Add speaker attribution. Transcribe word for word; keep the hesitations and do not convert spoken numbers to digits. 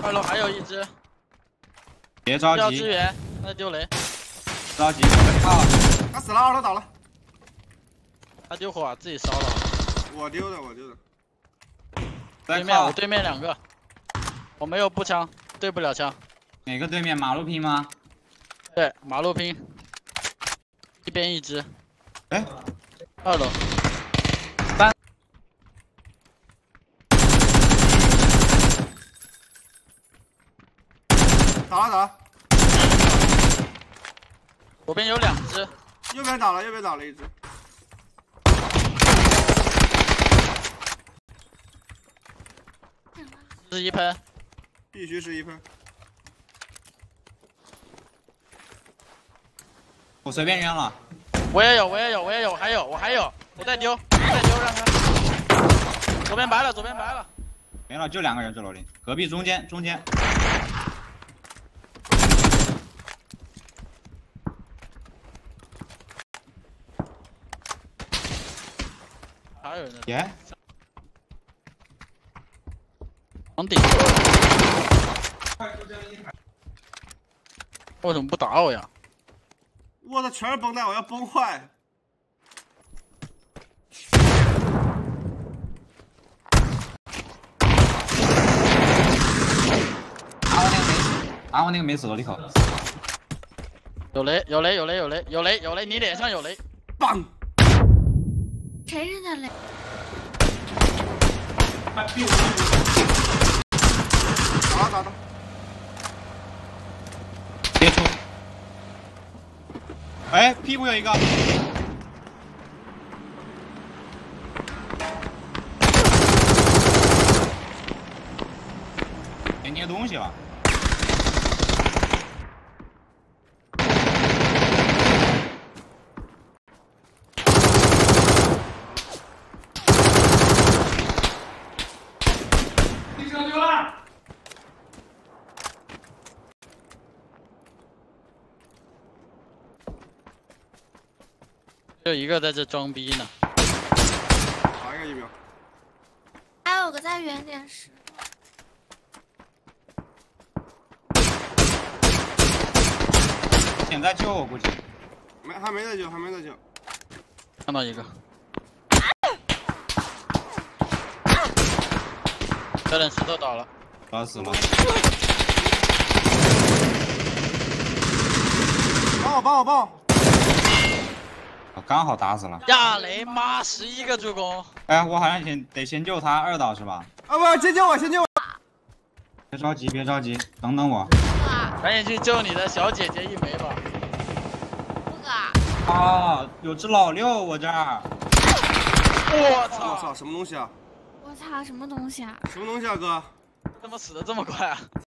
Speaker 1: 二楼还有一只，
Speaker 2: 别着急，
Speaker 1: 要支援，那丢雷。
Speaker 2: 着急，啊！
Speaker 3: 他死了，二楼倒了。
Speaker 1: 他丢火、啊，自己烧了。
Speaker 3: 我丢的，我丢的。
Speaker 1: 对面我对面两个，我没有步枪，对不了枪。
Speaker 2: 哪个对面？马路拼吗？
Speaker 1: 对，马路拼，一边一只。
Speaker 2: 哎，
Speaker 1: 二楼。
Speaker 3: 打了打了，
Speaker 1: 左边有两只，
Speaker 3: 右边倒了，右边倒了一只。
Speaker 1: 是一喷，
Speaker 3: 必须是一喷。
Speaker 2: 我随便扔了。
Speaker 1: 我也有，我也有，我也有，还有，我还有，我再丢，我再丢，让他。左边白了，左边白了。
Speaker 2: 没了，就两个人这楼里，隔壁中间中间。
Speaker 1: 还有人呢。
Speaker 2: 耶！
Speaker 1: 房顶。为什么不打我呀？
Speaker 3: 我的全是绷带，我要崩坏。
Speaker 2: 打我那个没死，打我那个没死楼里口。
Speaker 1: 有雷，有雷，有雷，有雷，有雷，有雷，你脸上有雷。
Speaker 3: 棒！
Speaker 4: 谁扔的雷？
Speaker 3: 打打打！
Speaker 2: 别出！哎，屁股有一个。给捏东西了。
Speaker 1: 就一个在这装逼呢，
Speaker 3: 打一个一秒。
Speaker 4: 还有个在远点石头。
Speaker 2: 现在救我估计。
Speaker 3: 没，还没得救，还没得救。
Speaker 1: 看到一个。这等石头倒了，
Speaker 2: 打死了。
Speaker 3: 帮我，帮我，帮我！
Speaker 2: 我刚好打死了。
Speaker 1: 亚雷妈，十一个助攻。
Speaker 2: 哎，我好像先得先救他二倒是吧？
Speaker 3: 啊不，先救我，先救我！
Speaker 2: 别着急，别着急，等等我。
Speaker 1: 赶紧去救你的小姐姐一枚吧。
Speaker 4: 哥。
Speaker 2: 啊，有只老六我这儿。
Speaker 1: 我操！
Speaker 3: 我操，什么东西啊？
Speaker 4: 我操，什么东西啊？
Speaker 3: 什么东西啊，哥？
Speaker 1: 怎么死的这么快啊？